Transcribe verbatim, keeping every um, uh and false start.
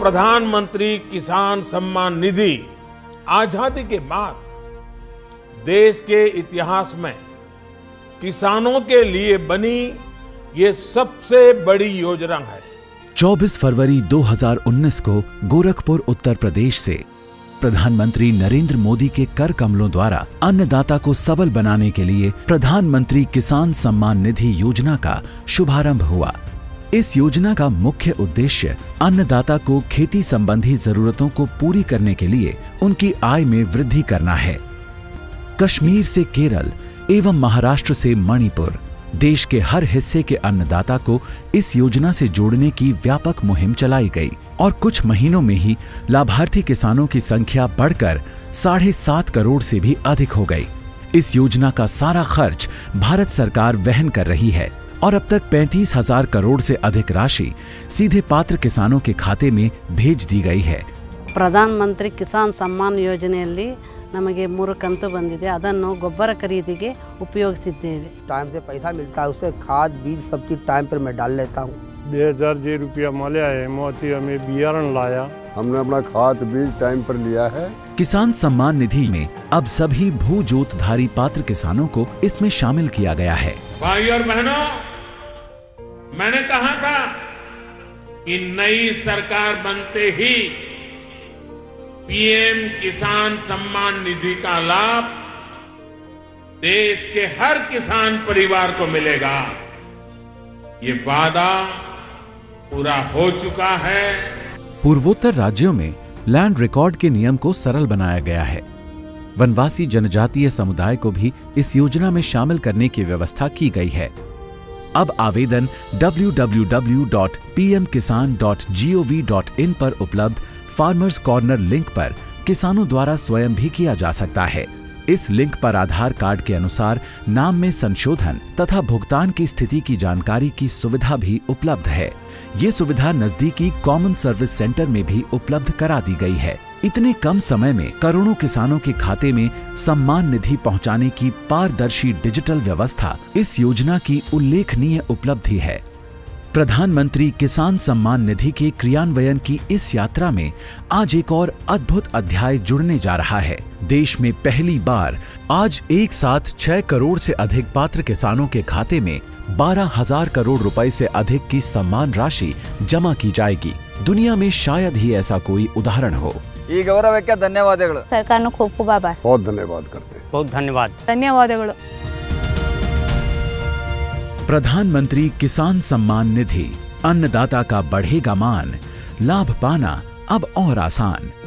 प्रधानमंत्री किसान सम्मान निधि आजादी के बाद देश के इतिहास में किसानों के लिए बनी ये सबसे बड़ी योजना है। चौबीस फरवरी दो हज़ार उन्नीस को गोरखपुर उत्तर प्रदेश से प्रधानमंत्री नरेंद्र मोदी के कर कमलों द्वारा अन्नदाता को सबल बनाने के लिए प्रधानमंत्री किसान सम्मान निधि योजना का शुभारंभ हुआ। इस योजना का मुख्य उद्देश्य अन्नदाता को खेती संबंधी जरूरतों को पूरी करने के लिए उनकी आय में वृद्धि करना है। कश्मीर से केरल एवं महाराष्ट्र से मणिपुर, देश के हर हिस्से के अन्नदाता को इस योजना से जोड़ने की व्यापक मुहिम चलाई गई और कुछ महीनों में ही लाभार्थी किसानों की संख्या बढ़कर साढ़े सात करोड़ से भी अधिक हो गई। इस योजना का सारा खर्च भारत सरकार वहन कर रही है और अब तक पैंतीस हजार करोड़ से अधिक राशि सीधे पात्र किसानों के खाते में भेज दी गई है। प्रधानमंत्री किसान सम्मान योजನೆಯಲ್ಲಿ नमगे मूರು कंतु बंदिದೆ ಅದನ್ನು ಗೊಬ್ಬರ ಖರೀದಿಗೆ ಉಪಯೋಗಿಸಿದ್ದೇವೆ। टाइम से पैसा मिलता है उससे खाद बीज सब चीज टाइम पर मैं डाल लेता हूँ। दो हज़ार जे रुपया माल्या है मोती हमें बियारण लाया, हमने अपना खाद बीज टाइम पर लिया है। किसान सम्मान निधि में अब सभी भू जोतधारी पात्र किसानों को इसमें शामिल किया गया है। भाई और बहनों, मैंने कहा था कि नई सरकार बनते ही पीएम किसान सम्मान निधि का लाभ देश के हर किसान परिवार को मिलेगा। ये वादा पूरा हो चुका है। पूर्वोत्तर राज्यों में लैंड रिकॉर्ड के नियम को सरल बनाया गया है। वनवासी जनजातीय समुदाय को भी इस योजना में शामिल करने की व्यवस्था की गई है। अब आवेदन W W W dot P M Kisan dot G O V dot in पर उपलब्ध फार्मर्स कॉर्नर लिंक पर किसानों द्वारा स्वयं भी किया जा सकता है। इस लिंक पर आधार कार्ड के अनुसार नाम में संशोधन तथा भुगतान की स्थिति की जानकारी की सुविधा भी उपलब्ध है। ये सुविधा नजदीकी कॉमन सर्विस सेंटर में भी उपलब्ध करा दी गई है। इतने कम समय में करोड़ों किसानों के खाते में सम्मान निधि पहुंचाने की पारदर्शी डिजिटल व्यवस्था इस योजना की उल्लेखनीय उपलब्धि है। प्रधानमंत्री किसान सम्मान निधि के क्रियान्वयन की इस यात्रा में आज एक और अद्भुत अध्याय जुड़ने जा रहा है। देश में पहली बार आज एक साथ छह करोड़ से अधिक पात्र किसानों के खाते में बारह हजार करोड़ रुपए से अधिक की सम्मान राशि जमा की जाएगी। दुनिया में शायद ही ऐसा कोई उदाहरण हो। ಈ ಗೌರವಕ್ಕೆ ಧನ್ಯವಾದಗಳು। ಸರ್ಕಾರನ खूब खूब आभार। बहुत धन्यवाद करते हैं। बहुत धन्यवाद। ಧನ್ಯವಾದಗಳು। प्रधानमंत्री किसान सम्मान निधि, अन्नदाता का बढ़ेगा मान, लाभ पाना अब और आसान।